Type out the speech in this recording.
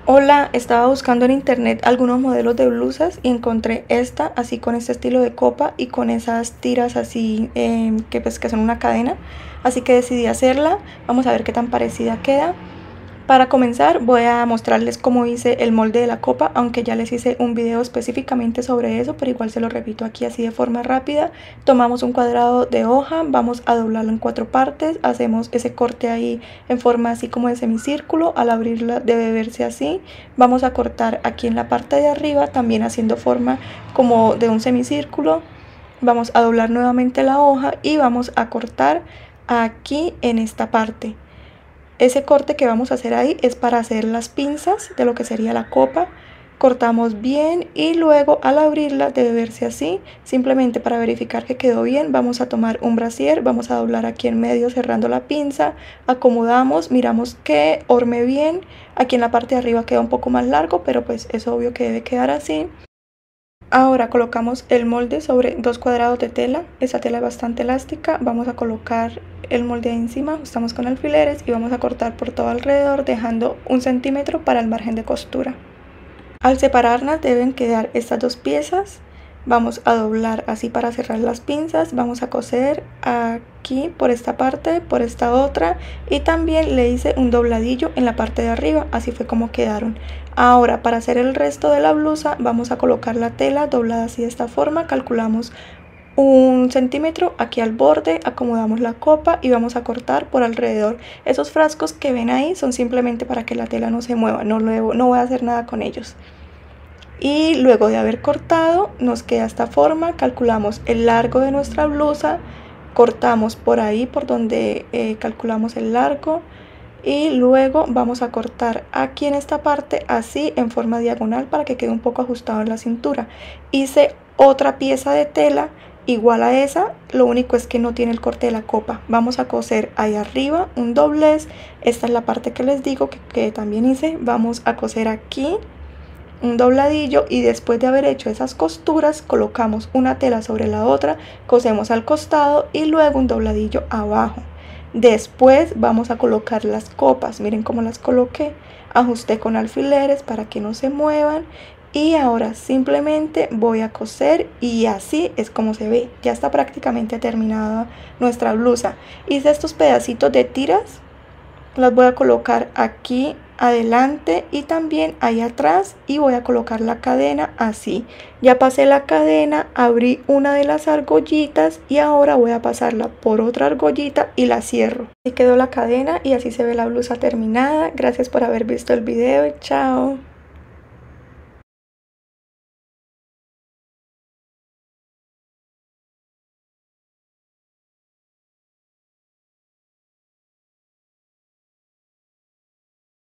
Hola, estaba buscando en internet algunos modelos de blusas y encontré esta así con este estilo de copa y con esas tiras así que son una cadena, así que decidí hacerla. Vamos a ver qué tan parecida queda. Para comenzar voy a mostrarles cómo hice el molde de la copa, aunque ya les hice un video específicamente sobre eso, pero igual se lo repito aquí así de forma rápida. Tomamos un cuadrado de hoja, vamos a doblarlo en 4 partes, hacemos ese corte ahí en forma así como de semicírculo, al abrirla debe verse así. Vamos a cortar aquí en la parte de arriba también haciendo forma como de un semicírculo. Vamos a doblar nuevamente la hoja y vamos a cortar aquí en esta parte. Ese corte que vamos a hacer ahí es para hacer las pinzas de lo que sería la copa. Cortamos bien y luego al abrirla debe verse así. Simplemente para verificar que quedó bien vamos a tomar un brasier, vamos a doblar aquí en medio cerrando la pinza, acomodamos, miramos que orme bien. Aquí en la parte de arriba queda un poco más largo, pero pues es obvio que debe quedar así. Ahora colocamos el molde sobre 2 cuadrados de tela. Esta tela es bastante elástica. Vamos a colocar el molde encima, ajustamos con alfileres y vamos a cortar por todo alrededor, dejando 1 centímetro para el margen de costura. Al separarlas deben quedar estas dos piezas. Vamos a doblar así para cerrar las pinzas. Vamos a coser aquí por esta parte, por esta otra, y también le hice un dobladillo en la parte de arriba. Así fue como quedaron. Ahora, para hacer el resto de la blusa vamos a colocar la tela doblada así de esta forma. Calculamos 1 centímetro aquí al borde, acomodamos la copa y vamos a cortar por alrededor. Esos frascos que ven ahí son simplemente para que la tela no se mueva, no voy a hacer nada con ellos. Y luego de haber cortado nos queda esta forma. Calculamos el largo de nuestra blusa, cortamos por ahí por donde calculamos el largo y luego vamos a cortar aquí en esta parte así en forma diagonal para que quede un poco ajustado en la cintura. Hice otra pieza de tela igual a esa, lo único es que no tiene el corte de la copa. Vamos a coser ahí arriba un doblez. Esta es la parte que les digo que también hice. Vamos a coser aquí un dobladillo y después de haber hecho esas costuras colocamos una tela sobre la otra, cosemos al costado y luego un dobladillo abajo. Después vamos a colocar las copas, miren cómo las coloqué, ajusté con alfileres para que no se muevan y ahora simplemente voy a coser y así es como se ve. Ya está prácticamente terminada nuestra blusa. Hice estos pedacitos de tiras, las voy a colocar aquí adelante y también ahí atrás y voy a colocar la cadena así. Ya pasé la cadena, abrí una de las argollitas y ahora voy a pasarla por otra argollita y la cierro. Así quedó la cadena y así se ve la blusa terminada. Gracias por haber visto el video. Chao.